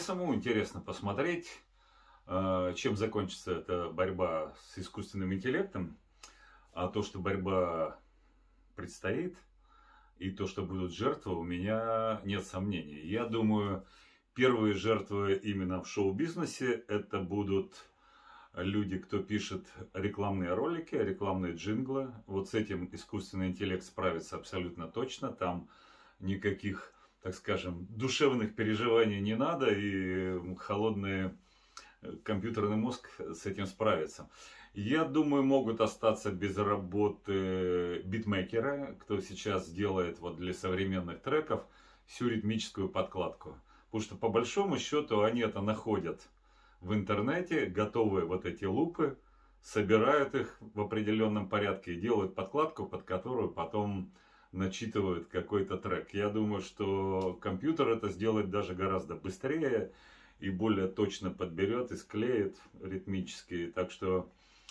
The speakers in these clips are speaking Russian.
самому интересно посмотреть, чем закончится эта борьба с искусственным интеллектом. А то, что борьба предстоит, и то, что будут жертвы, у меня нет сомнений. Я думаю, первые жертвы именно в шоу-бизнесе это будут люди, кто пишет рекламные ролики, рекламные джинглы. Вот с этим искусственный интеллект справится абсолютно точно. Там никаких, так скажем, душевных переживаний не надо, и холодный компьютерный мозг с этим справится. Я думаю, могут остаться без работы битмейкеры, кто сейчас делает вот для современных треков всю ритмическую подкладку. Потому что по большому счету они это находят в интернете, готовые вот эти лупы, собирают их в определенном порядке и делают подкладку, под которую потом начитывают какой-то трек. Я думаю, что компьютер это сделает даже гораздо быстрее и более точно подберет и склеит ритмически. Так что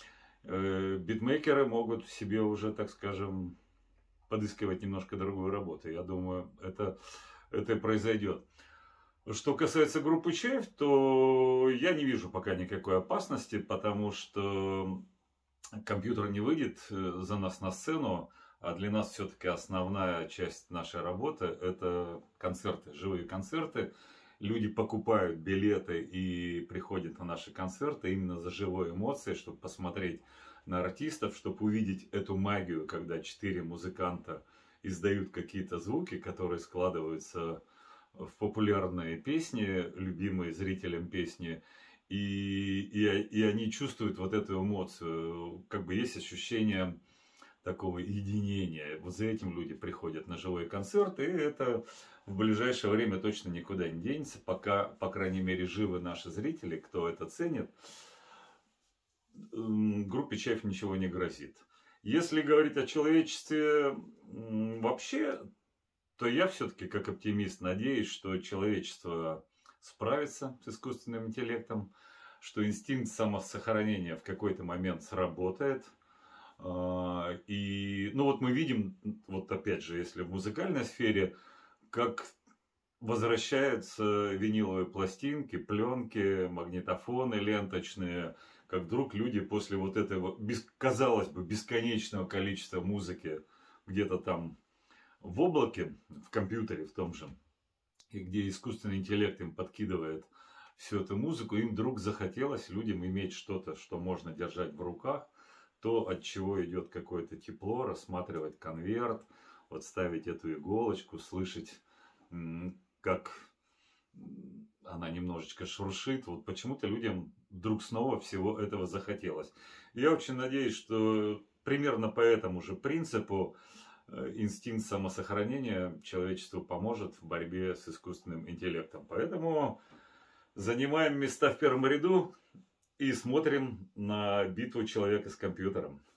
битмейкеры могут себе уже, так скажем, подыскивать немножко другую работу. Я думаю, это и произойдет. Что касается группы Чайф, то я не вижу пока никакой опасности, потому что компьютер не выйдет за нас на сцену, а для нас все-таки основная часть нашей работы это концерты, живые концерты. Люди покупают билеты и приходят на наши концерты именно за живые эмоции, чтобы посмотреть на артистов, чтобы увидеть эту магию, когда 4 музыканта издают какие-то звуки, которые складываются в популярные песни, любимые зрителям песни, и они чувствуют вот эту эмоцию, как бы есть ощущение такого единения. Вот за этим люди приходят на живые концерты, и это в ближайшее время точно никуда не денется, пока, по крайней мере, живы наши зрители, кто это ценит, группе Чайф ничего не грозит. Если говорить о человечестве вообще, то я все-таки, как оптимист, надеюсь, что человечество справится с искусственным интеллектом, что инстинкт самосохранения в какой-то момент сработает. И, ну вот мы видим, вот опять же, если в музыкальной сфере, как возвращаются виниловые пластинки, пленки, магнитофоны ленточные, как вдруг люди после вот этого, казалось бы, бесконечного количества музыки где-то там в облаке, в компьютере в том же, и где искусственный интеллект им подкидывает всю эту музыку, им вдруг захотелось людям иметь что-то, что можно держать в руках, то, от чего идет какое-то тепло, рассматривать конверт, вот ставить эту иголочку, слышать, как она немножечко шуршит. Вот почему-то людям вдруг снова всего этого захотелось. Я очень надеюсь, что примерно по этому же принципу инстинкт самосохранения человечеству поможет в борьбе с искусственным интеллектом. Поэтому занимаем места в первом ряду и смотрим на битву человека с компьютером.